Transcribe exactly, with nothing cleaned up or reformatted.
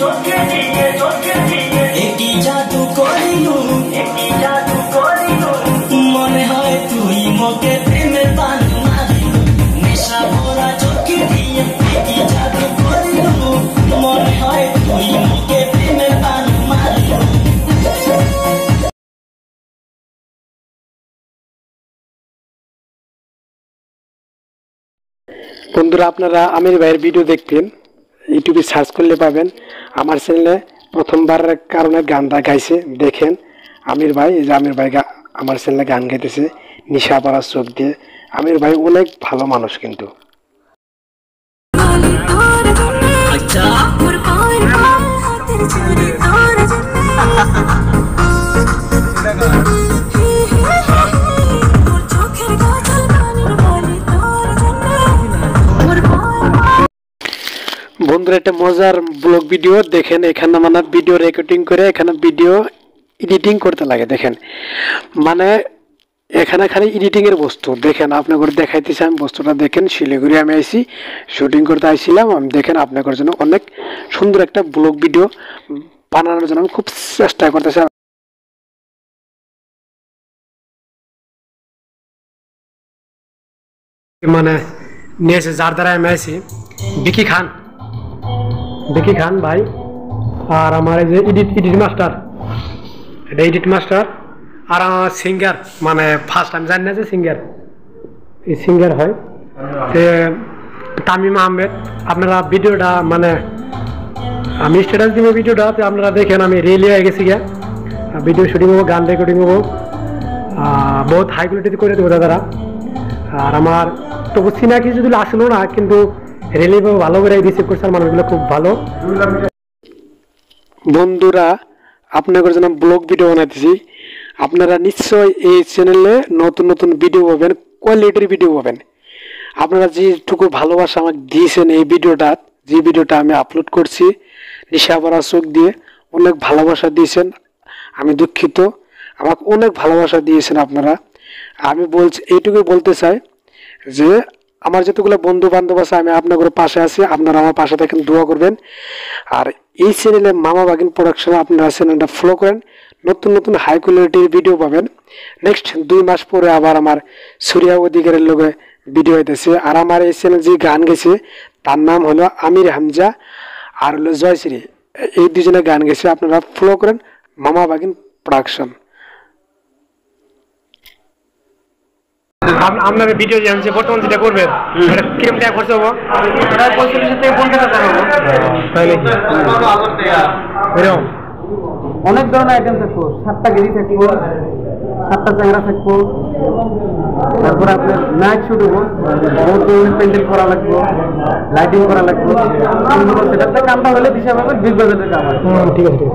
একই জাদু করিলু একই জাদু করিলু মনে হয় তুই মোকে প্রেমের পান মারিলু নেশা ভরা চোখে দিয়ে একই জাদু করিলু মনে হয় তুই মোকে প্রেমের পান মারিলু। বন্ধুরা আপনারা আমির ভাইয়ের ভিডিও দেখবেন, ইউটিউবে সার্চ করলে পাবেন। আমার চ্যানেলে প্রথমবারের কারণে গানটা গাইছে, দেখেন আমির ভাই। এই যে আমির ভাই আমার চ্যানেলে গান গাইতেছে নিশা পড়া চোখ দিয়ে। আমির ভাই অনেক ভালো মানুষ কিন্তু। বন্ধুরা একটা মজার ব্লগ ভিডিও দেখেন, এখানে মানে ভিডিও রেকর্ডিং করে এখানে ভিডিও এডিটিং করতে লাগে। দেখেন মানে এখানে খালি এডিটিং এর বস্তু দেখেন, আপনাদের দেখাইতেছি আমি বস্তুটা। দেখেন শিলিগুড়ি আমি আইছি শুটিং করতে আইছিলাম আমি। দেখেন আপনাদের জন্য অনেক সুন্দর একটা ব্লগ ভিডিও বানানোর জন্য আমি খুব চেষ্টা করতেছি। মানে নিয়েছে যার দ্বারা আমি আইছি বিকি খান, বিকি খান ভাই। আর আমার এই যে এডিট এডিট মাস্টার, এটা এডিট মাস্টার। আর আমার সিঙ্গার, মানে ফার্স্ট আমি জানি না যে সিঙ্গার, এই সিঙ্গার হয় তামিম আহমেদ। আপনারা ভিডিওটা মানে আমি স্ট্যাটাস দিব ভিডিওটা, আপনারা দেখেন আমি রেলি হয়ে গেছি গিয়া ভিডিও শুটিং হবো, গান রেকর্ডিং হবো, বহুত হাই কোয়ালিটি করে দেবো দাদারা। আর আমার তবু চিনা কিছু যদি আসলো না, কিন্তু রেলি ভালো করে রিসিভ করছে, মানুষগুলো খুব ভালো। বন্ধুরা আপনাদের জন্য ব্লগ ভিডিও বানাইতেছি, আপনারা নিশ্চয় এই চ্যানেলে নতুন নতুন ভিডিও পাবেন, কোয়ালিটির ভিডিও পাবেন। আপনারা যেটুকু ভালোবাসা আমাকে দিয়েছেন এই ভিডিওটা, যে ভিডিওটা আমি আপলোড করছি নিশা ভরা চোখ দিয়ে, অনেক ভালোবাসা দিয়েছেন। আমি দুঃখিত, আমাকে অনেক ভালোবাসা দিয়েছেন আপনারা। আমি বলছি এইটুকুই বলতে চাই যে আমার যতগুলো বন্ধু বান্ধব আছে আমি আপনাদের পাশে আছি, আপনারা আমার পাশে থাকেন, দোয়া করবেন। আর এই চ্যানেলে মামা বাগিন প্রোডাকশন আপনারা চ্যানেলটা ফলো করেন, নতুন নতুন হাই কোয়ালিটির ভিডিও পাবেন। নেক্সট দুই মাস পরে আবার আমার সুরিয়া অধিকারের লোকে ভিডিও হইতেছে। আর আমার এই চ্যানেল যে গান গেছে তার নাম হলো আমির হামজা আর হলো জয়শ্রী, এই দুজনে গান গেছে। আপনারা ফলো করেন মামা বাগিন প্রোডাকশন। আপনার ভিডিও যে আমি বর্তমান যেটা করবেন কিরকম টাকা খরচ হবো? পঁয়তাল্লিশ থেকে পঞ্চাশ হাজার হবো। তাই নাকি? এরকম অনেক ধরনের আইটেম থাকবো, সাতটা গেরি থাকবো, সাতটা চ্যাংরা থাকবো, তারপরে আপনার নাইট শুট হবো, পেন্টিং করা লাগবো, লাইটিং করা লাগবো। সেটার কামটা হলে দিশা পাবেন বিগ বাজেটের কাম। ঠিক আছে।